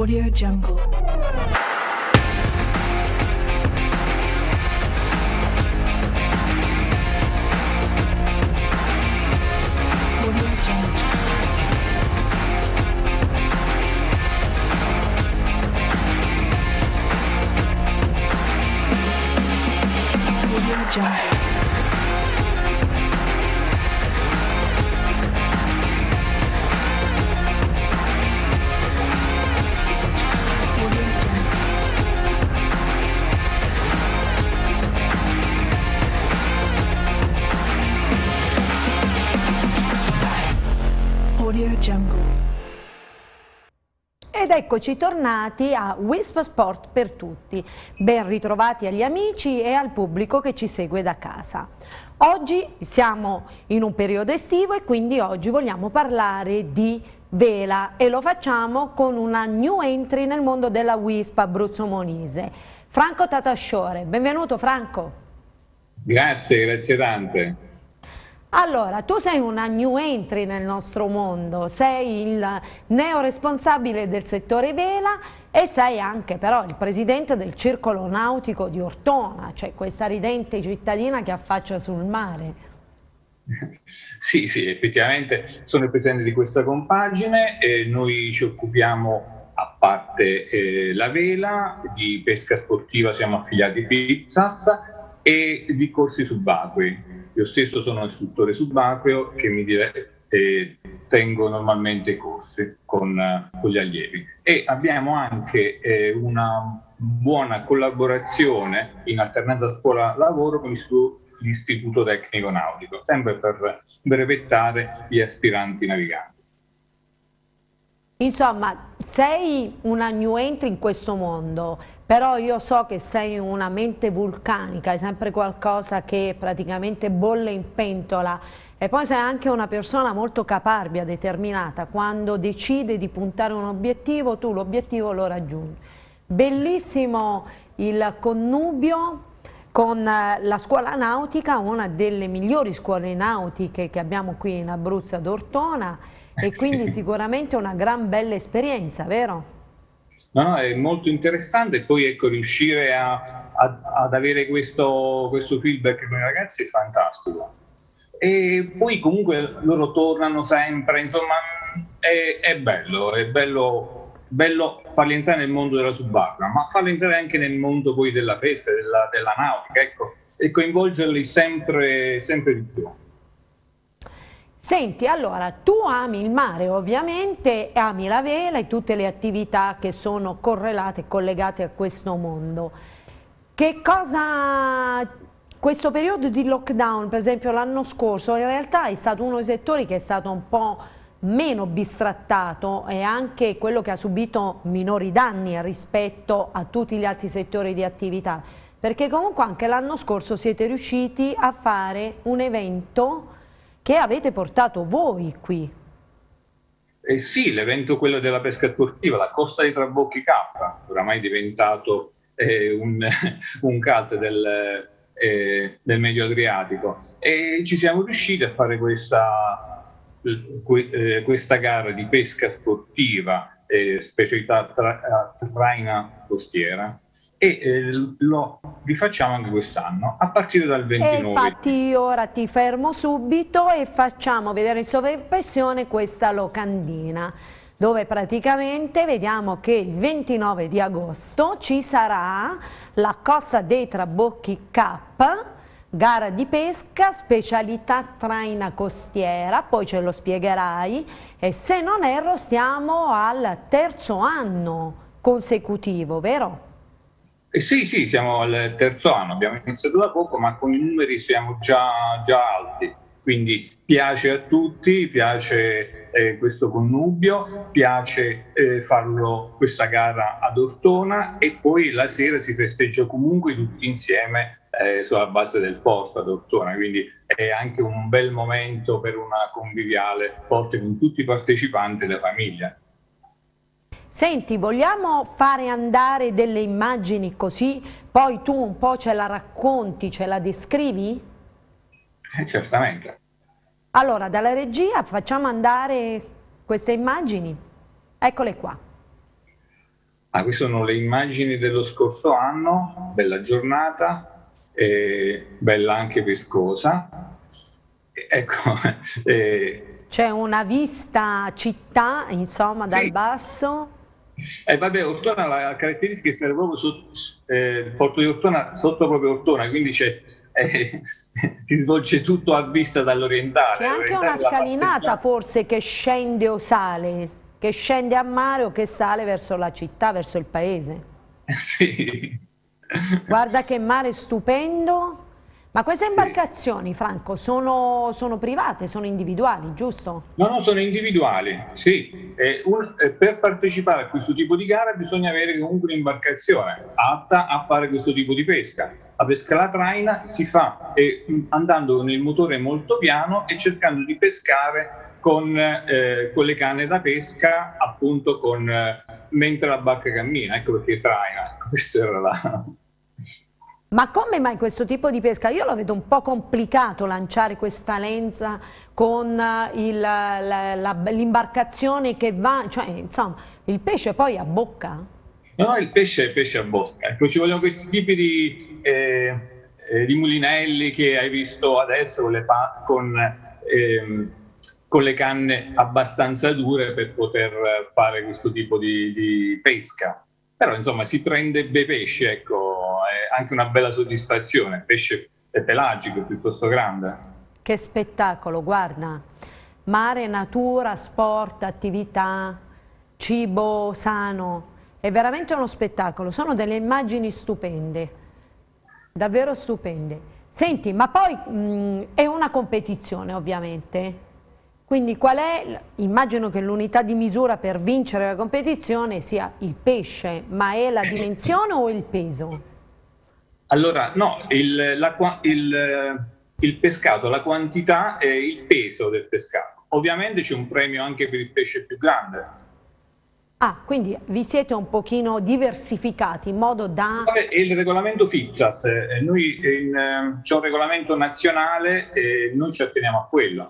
Audio Jungle. Audio Jungle. Audio Jungle. Ed eccoci tornati a Wisp Sport per tutti. Ben ritrovati agli amici e al pubblico che ci segue da casa. Oggi siamo in un periodo estivo e quindi oggi vogliamo parlare di vela e lo facciamo con una new entry nel mondo della Wisp Abruzzo Molise. Franco Tatasciore, benvenuto Franco. Grazie tante. Allora, tu sei una new entry nel nostro mondo, sei il neoresponsabile del settore vela e sei anche però il presidente del circolo nautico di Ortona, cioè questa ridente cittadina che affaccia sul mare. Sì, effettivamente sono il presidente di questa compagine e noi ci occupiamo, a parte la vela, di pesca sportiva, siamo affiliati a Pizzas e di corsi subacquei. Io stesso sono istruttore subacqueo che tengo normalmente i corsi con gli allievi e abbiamo anche una buona collaborazione in alternanza scuola-lavoro con l'Istituto Tecnico Nautico, sempre per brevettare gli aspiranti naviganti. Insomma, sei una new entry in questo mondo, però io so che sei una mente vulcanica, è sempre qualcosa che praticamente bolle in pentola e poi sei anche una persona molto caparbia, determinata, quando decide di puntare un obiettivo, tu l'obiettivo lo raggiungi. Bellissimo il connubio con la scuola nautica, una delle migliori scuole nautiche che abbiamo qui in Abruzzo ad Ortona, e quindi sicuramente una gran bella esperienza, vero? No, è molto interessante e poi ecco, riuscire ad avere questo feedback con i ragazzi è fantastico. E poi comunque loro tornano sempre, insomma è bello farli entrare nel mondo della subacquea, ma farli entrare anche nel mondo poi della pesca, della nautica, ecco, e coinvolgerli sempre di più. Senti, allora, tu ami il mare ovviamente, ami la vela e tutte le attività che sono correlate e collegate a questo mondo. Che cosa, questo periodo di lockdown, per esempio l'anno scorso, in realtà è stato uno dei settori che è stato un po' meno bistrattato e anche quello che ha subito minori danni rispetto a tutti gli altri settori di attività, perché comunque anche l'anno scorso siete riusciti a fare un evento che avete portato voi qui. Sì, l'evento quello della pesca sportiva, la Costa dei Trabocchi K, oramai diventato un cult del Medio Adriatico, e ci siamo riusciti a fare questa gara di pesca sportiva, specialità traina costiera, e lo rifacciamo anche quest'anno a partire dal 29. E infatti ora ti fermo subito e facciamo vedere in sovraimpressione questa locandina, dove praticamente vediamo che il 29 di agosto ci sarà la Costa dei Trabocchi Cup, gara di pesca, specialità traina costiera, poi ce lo spiegherai, e se non erro stiamo al terzo anno consecutivo, vero? Sì, siamo al terzo anno, abbiamo iniziato da poco, ma con i numeri siamo già alti, quindi piace a tutti, piace questo connubio, piace farlo questa gara ad Ortona e poi la sera si festeggia comunque tutti insieme sulla base del porto ad Ortona, quindi è anche un bel momento per una conviviale forte con tutti i partecipanti e la famiglia. Senti, vogliamo fare andare delle immagini così poi tu un po' ce la racconti, ce la descrivi? Certamente. Allora, dalla regia facciamo andare queste immagini. Eccole qua. Queste sono le immagini dello scorso anno, bella giornata, bella anche pescosa. Ecco, C'è una vista città, insomma, dal sì. basso. Vabbè, Ortona la caratteristica è stare proprio sotto, il porto di Ortona, sotto proprio Ortona, quindi si svolge tutto a vista C'è dall'orientale. anche una L'orientale è la parte scalinata già. forse che scende o sale, che scende a mare o che sale verso la città, verso il paese. Sì. Guarda che mare stupendo. Ma queste Sì. imbarcazioni, Franco, sono private, sono individuali, giusto? No, no, sono individuali, sì. Per partecipare a questo tipo di gara bisogna avere comunque un'imbarcazione atta a fare questo tipo di pesca. La pesca alla traina si fa andando con il motore molto piano e cercando di pescare con le canne da pesca, appunto mentre la barca cammina. Ecco perché traina. Questa era la... Ma come mai questo tipo di pesca? Io lo vedo un po' complicato lanciare questa lenza con l'imbarcazione che va, cioè insomma il pesce poi a bocca? No, no, il pesce è pesce a bocca. Ecco, ci vogliono questi tipi di mulinelli che hai visto adesso con le canne abbastanza dure per poter fare questo tipo di pesca. Però insomma si prende bei pesci, ecco, è anche una bella soddisfazione. Il pesce è pelagico, piuttosto grande. Che spettacolo, guarda, mare, natura, sport, attività, cibo sano, è veramente uno spettacolo, sono delle immagini stupende, davvero stupende. Senti, ma poi è una competizione ovviamente, quindi qual è, immagino che l'unità di misura per vincere la competizione sia il pesce, ma è la dimensione o il peso? Allora, no, il pescato, la quantità e il peso del pescato. Ovviamente c'è un premio anche per il pesce più grande. Ah, quindi vi siete un pochino diversificati in modo da... È il regolamento FIPSAS, c'è un regolamento nazionale e noi ci atteniamo a quello.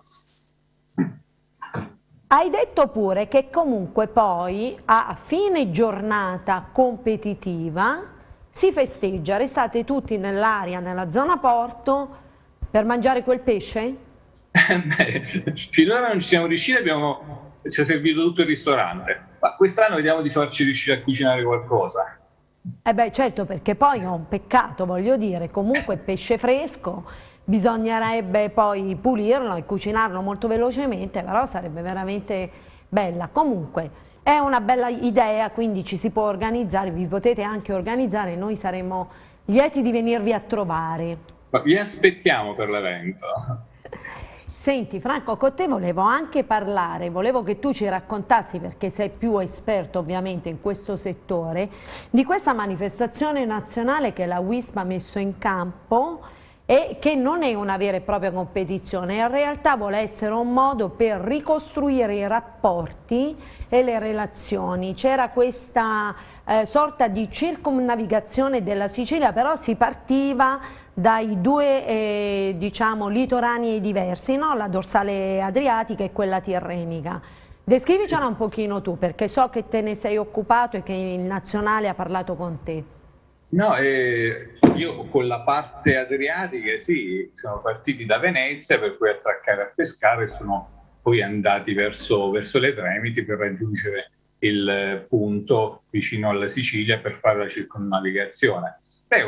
Hai detto pure che comunque poi a fine giornata competitiva si festeggia, restate tutti nell'area, nella zona porto per mangiare quel pesce? Beh, finora non ci siamo riusciti, ci ha servito tutto il ristorante, ma quest'anno vediamo di farci riuscire a cucinare qualcosa. Eh beh certo, perché poi è un peccato, voglio dire, comunque pesce fresco, bisognerebbe poi pulirlo e cucinarlo molto velocemente, però sarebbe veramente bella. Comunque è una bella idea, quindi ci si può organizzare, vi potete anche organizzare, noi saremo lieti di venirvi a trovare. Ma vi aspettiamo per l'evento. Senti Franco, con te volevo anche parlare, volevo che tu ci raccontassi, perché sei più esperto ovviamente in questo settore, di questa manifestazione nazionale che la WISP ha messo in campo e che non è una vera e propria competizione, in realtà vuole essere un modo per ricostruire i rapporti e le relazioni. C'era questa sorta di circumnavigazione della Sicilia, però si partiva dai due diciamo, litorani diversi, no? La dorsale adriatica e quella tirrenica. Descrivicela un pochino tu, perché so che te ne sei occupato e che il nazionale ha parlato con te. No, io con la parte adriatica, sì, siamo partiti da Venezia per poi attraccare a pescare e sono poi andati verso le Tremiti per raggiungere il punto vicino alla Sicilia per fare la circumnavigazione. È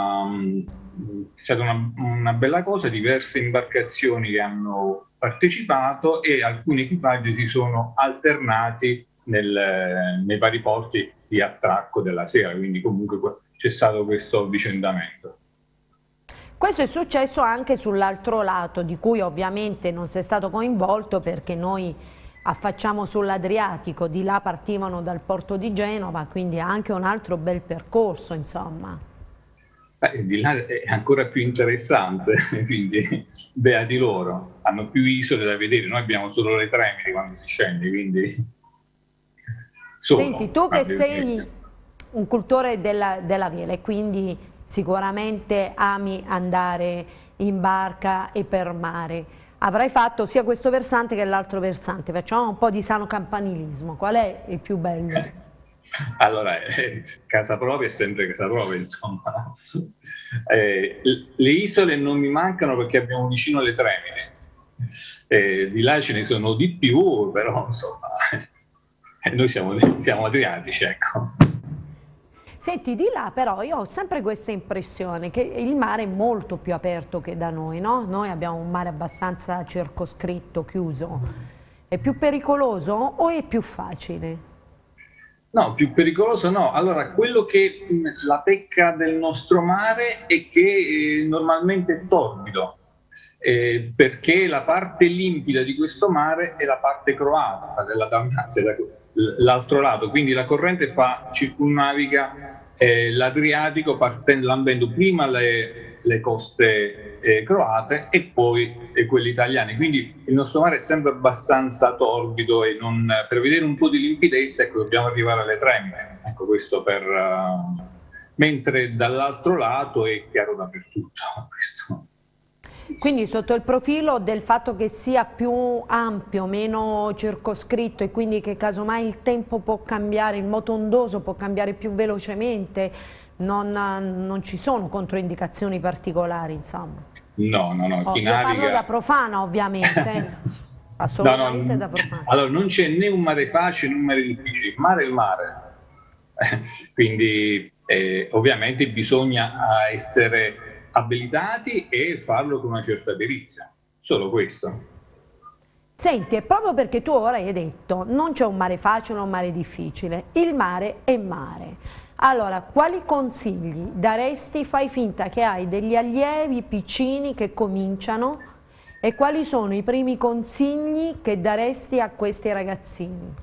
stata una bella cosa, diverse imbarcazioni che hanno partecipato e alcuni equipaggi si sono alternati nei vari porti di attracco della sera, quindi comunque c'è stato questo avvicendamento. Questo è successo anche sull'altro lato, di cui ovviamente non sei stato coinvolto perché noi affacciamo sull'Adriatico, di là partivano dal porto di Genova, quindi anche un altro bel percorso, insomma. Di là è ancora più interessante, quindi beati loro, hanno più isole da vedere, noi abbiamo solo le Tremiti quando si scende, quindi Senti, tu che sei ovviamente. un cultore della vela e quindi sicuramente ami andare in barca e per mare, avrai fatto sia questo versante che l'altro versante, facciamo un po' di sano campanilismo, qual è il più bello? Allora, casa propria è sempre casa propria, insomma. Le isole non mi mancano perché abbiamo vicino le Tremine. Di là ce ne sono di più, però insomma, noi siamo adriatici, ecco. Senti, di là però io ho sempre questa impressione che il mare è molto più aperto che da noi, no? Noi abbiamo un mare abbastanza circoscritto, chiuso. È più pericoloso o è più facile? No, più pericoloso no. Allora, quello che la pecca del nostro mare è che normalmente è torbido, perché la parte limpida di questo mare è la parte croata, della Dalmazia, l'altro lato, quindi la corrente circumnaviga l'Adriatico lambendo prima le coste croate e poi quelle italiane. Quindi il nostro mare è sempre abbastanza torbido e per vedere un po' di limpidezza, ecco, dobbiamo arrivare alle Trembe. Ecco, questo mentre dall'altro lato è chiaro dappertutto. Questo. Quindi sotto il profilo del fatto che sia più ampio, meno circoscritto e quindi che casomai il tempo può cambiare, il moto ondoso può cambiare più velocemente, non ci sono controindicazioni particolari, insomma. No, chi Io naviga... parlo da profana, ovviamente, assolutamente da profana. Allora, non c'è né un mare facile né un mare difficile, il mare è il mare. Quindi ovviamente bisogna essere abilitati e farlo con una certa perizia, solo questo. Senti, è proprio perché tu ora hai detto non c'è un mare facile o un mare difficile, il mare è mare. Allora, quali consigli daresti? Fai finta che hai degli allievi piccini che cominciano e quali sono i primi consigli che daresti a questi ragazzini?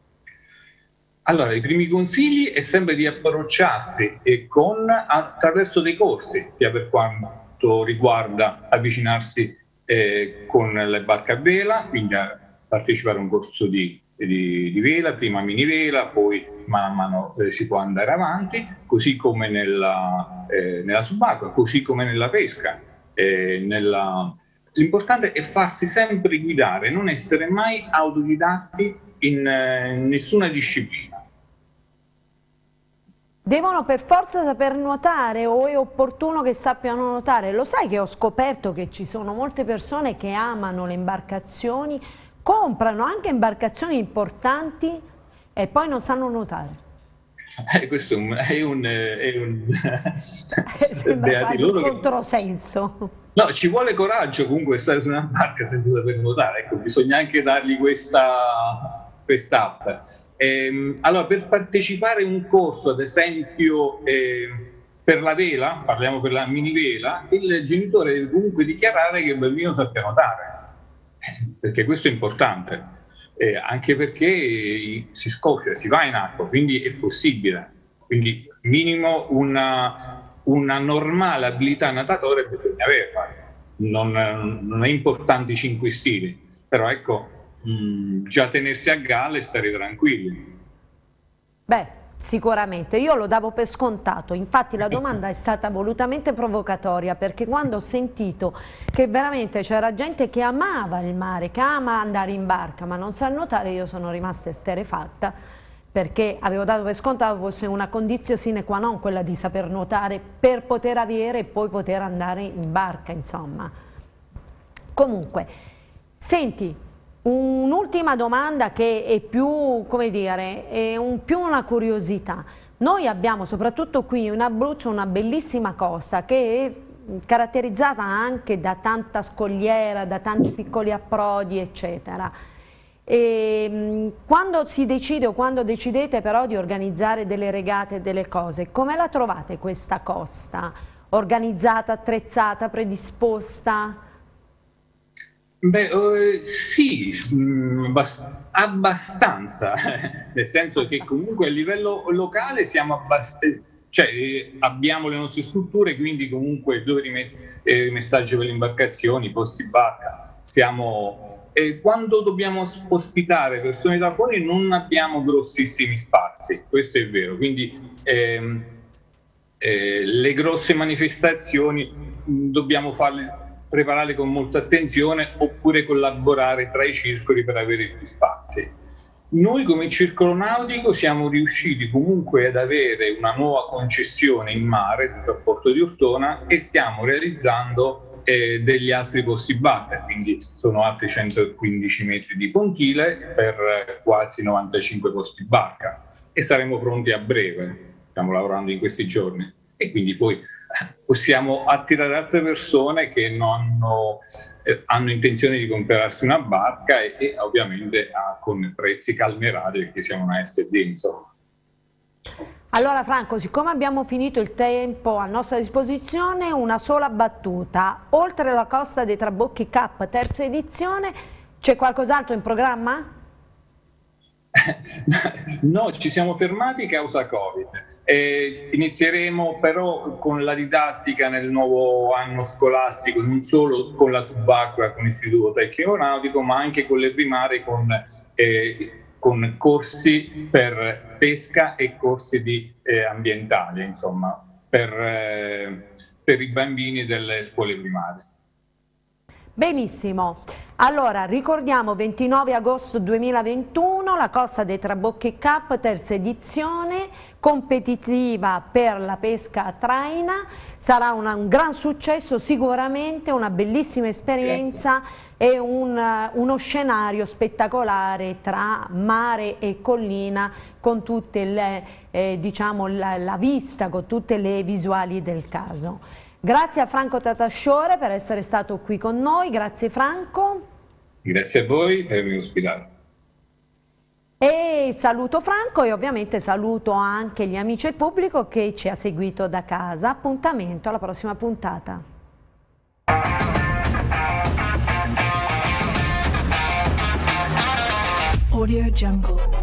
Allora, i primi consigli è sempre di approcciarsi attraverso dei corsi, sia per quanto riguarda avvicinarsi con le barche a vela, quindi a partecipare a un corso di vela, prima mini vela, poi mano a mano si può andare avanti, così come nella subacquea, così come nella pesca. L'importante è farsi sempre guidare, non essere mai autodidatti in nessuna disciplina. Devono per forza saper nuotare o è opportuno che sappiano nuotare? Lo sai che ho scoperto che ci sono molte persone che amano le imbarcazioni, comprano anche imbarcazioni importanti e poi non sanno nuotare. Questo è un sembra quasi un controsenso. No, ci vuole coraggio comunque stare su una barca senza saper nuotare, ecco, bisogna anche dargli quest'app. Allora, per partecipare a un corso, ad esempio per la vela, parliamo per la mini vela, il genitore deve comunque dichiarare che il bambino sappia nuotare, perché questo è importante, anche perché si scoppia, si va in acqua, quindi è possibile. Quindi minimo una normale abilità natatoria bisogna averla. Non è importante i 5 stili, però ecco, già tenersi a galla e stare tranquilli. Beh, sicuramente, io lo davo per scontato, infatti la domanda è stata volutamente provocatoria perché quando ho sentito che veramente c'era gente che amava il mare, che ama andare in barca ma non sa nuotare, io sono rimasta esterrefatta perché avevo dato per scontato fosse una condizione sine qua non quella di saper nuotare per poter avere e poi poter andare in barca, insomma. Comunque, senti, un'ultima domanda che è più, come dire, è più una curiosità. Noi abbiamo soprattutto qui in Abruzzo una bellissima costa che è caratterizzata anche da tanta scogliera, da tanti piccoli approdi, eccetera. E, quando si decide o quando decidete però di organizzare delle regate e delle cose, come la trovate questa costa? Organizzata, attrezzata, predisposta? Beh, sì, abbastanza, nel senso che comunque a livello locale siamo cioè, abbiamo le nostre strutture, quindi comunque dove messaggi per le imbarcazioni, posti barca, quando dobbiamo ospitare persone da fuori non abbiamo grossissimi spazi, questo è vero, quindi le grosse manifestazioni dobbiamo prepararle con molta attenzione oppure collaborare tra i circoli per avere più spazi. Noi come Circolo Nautico siamo riusciti comunque ad avere una nuova concessione in mare del porto di Ortona e stiamo realizzando degli altri posti barca, quindi sono altri 115 metri di pontile per quasi 95 posti barca e saremo pronti a breve, stiamo lavorando in questi giorni e quindi poi possiamo attirare altre persone che non hanno intenzione di comprarsi una barca e ovviamente con prezzi calmerati perché siamo una SD, insomma. Allora Franco, siccome abbiamo finito il tempo a nostra disposizione, una sola battuta. Oltre la Costa dei Trabocchi Cup, terza edizione, c'è qualcos'altro in programma? No, ci siamo fermati causa Covid. Inizieremo però con la didattica nel nuovo anno scolastico, non solo con la subacquea, con l'Istituto Tecnico Nautico, ma anche con le primarie, con corsi per pesca e corsi ambientali, insomma, per i bambini delle scuole primarie. Benissimo, allora ricordiamo 29 agosto 2021 la Costa dei Trabocchi Cup, terza edizione, competitiva per la pesca a traina, sarà un gran successo sicuramente, una bellissima esperienza e uno scenario spettacolare tra mare e collina con tutte le, diciamo, la vista, con tutte le visuali del caso. Grazie a Franco Tatasciore per essere stato qui con noi, grazie Franco. Grazie a voi per avermi ospitato. E saluto Franco e ovviamente saluto anche gli amici e il pubblico che ci ha seguito da casa. Appuntamento alla prossima puntata. Audio Jungle.